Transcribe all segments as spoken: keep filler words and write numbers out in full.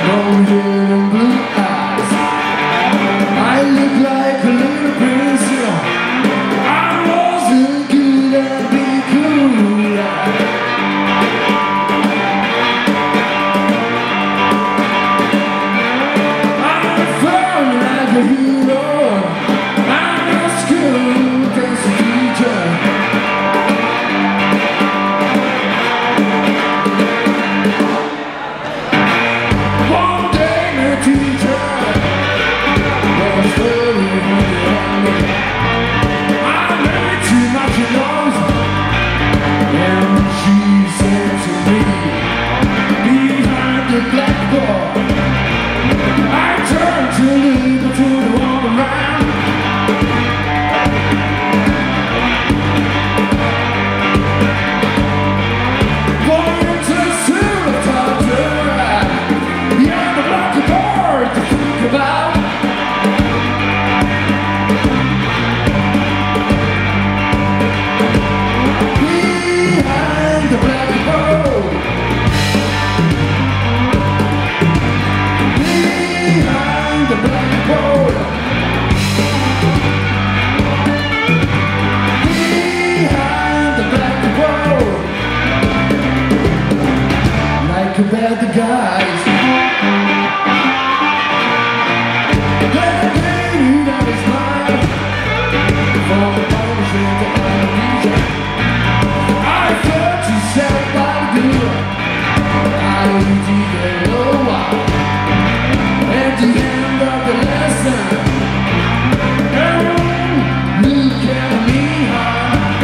Long hair and blue eyes. I look like a little prince, you know. I wasn't good at being cool, yeah. I felt like a hero. I'm a school dance teacher. One day the teacher was very hungry. I made too much noise, and she said to me, behind the blackboard, I turned to look to the wall around. Going to the school of torture, behind the blackboard to think about. Behind the blackboard, behind the blackboard, behind the blackboard, like a bad guys. That lady that is mine, from the publisher to Indonesia. I thought you said that good. I didn't know why. At the end of the lesson, everyone look at me hard.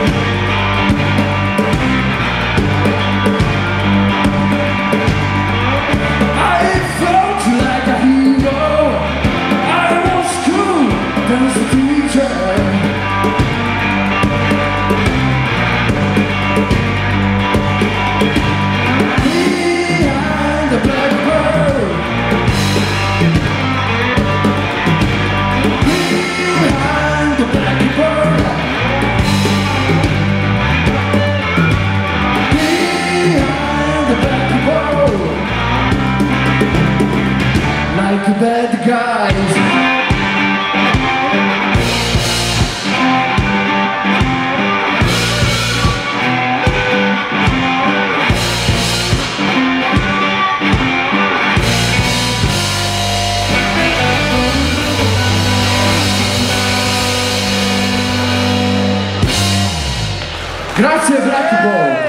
I felt like a hero. I was cool, dance teacher. Behind the blackbird, behind the blackbird, behind the blackbird, like a bad guys. Grazie Blackboard.